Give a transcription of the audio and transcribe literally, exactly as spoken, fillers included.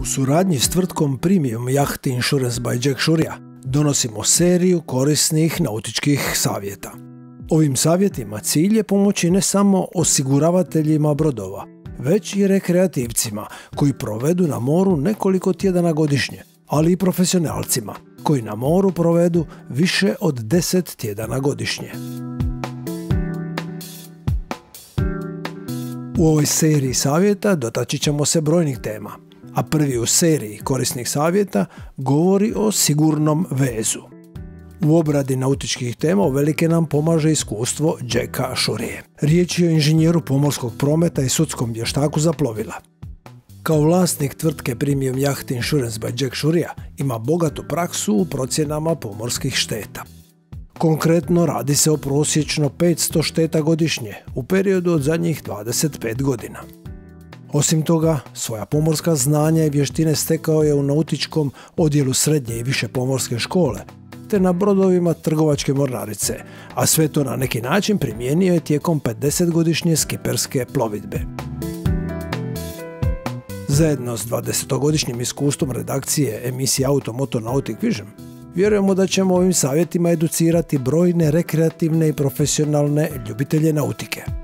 U suradnji s tvrtkom Premium Yacht Insurance by Jack Shurja donosimo seriju korisnih nautičkih savjeta. Ovim savjetima cilj je pomoći ne samo osiguravateljima brodova, već i rekreativcima koji provedu na moru nekoliko tjedana godišnje, ali i profesionalcima koji na moru provedu više od deset tjedana godišnje. U ovoj seriji savjeta dotaći ćemo se brojnih tema, a prvi u seriji korisnih savjeta govori o sigurnom vezu. U obradi nautičkih tema uvelike nam pomaže iskustvo Jacka Shurje. Riječ je o inženjeru pomorskog prometa i sudskom vještaku za plovila. Kao vlasnik tvrtke Premium Yacht Insurance by Jack Shurja ima bogatu praksu u procjenama pomorskih šteta. Konkretno radi se o prosječno petsto šteta godišnje u periodu od zadnjih dvadeset pet godina. Osim toga, svoja pomorska znanja i vještine stekao je u nautičkom odjelu srednje i više pomorske škole, te na brodovima trgovačke mornarice, a sve to na neki način primijenio je tijekom pedesetgodišnje skiperske plovidbe. Zajedno s dvadesetogodišnjim iskustvom redakcije emisije Auto Moto Nautic Vision, vjerujemo da ćemo ovim savjetima educirati brojne rekreativne i profesionalne ljubitelje nautike.